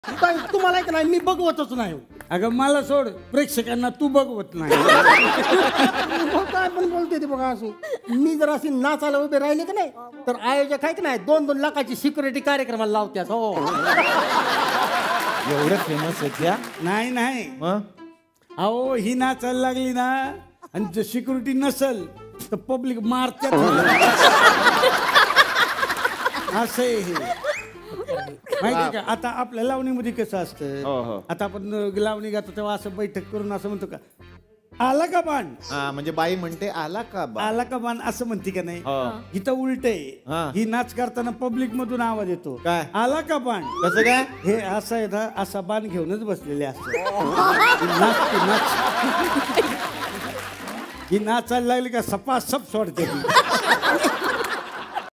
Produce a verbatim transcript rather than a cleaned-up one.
काय तुम्हाला ऐक नाही मी बघवतच नाही. अगं मला सोड, प्रेक्षकांना तू बघवत नाही. हो, काय पण बोलते ते बघा असं. मी जर अशी नाचायला उभे राहिले की नाही तर आयोजक आहे की नाही दोन दोन लाखाची सिक्युरिटी कार्यक्रमाला लावत्यात. हो एवढे फेमस आहेत या. नाही नाही मग अहो ही नाचायला लागली ना आणि जर सिक्युरिटी नसल तर पब्लिक मारत्यात. असं आहे हे. माहिती का आता आपल्या लावणीमध्ये कसं हो, असतं. हो. आता आपण लावणी गातो तेव्हा असं बैठक करून असं म्हणतो का आला का बाण, हा म्हणजे बाई म्हणते आला का बा. आला का बाण असं म्हणते का नाही. हो. इथं उलट हा. आहे. ही नाच करताना पब्लिक मधून आवाज येतो काय? आला का बाण. कसं काय? हे असं आहे ना असा बाण घेऊनच बसलेले असते. नाच ती नाच ही नाचायला लागली का सपासप सोडते ती.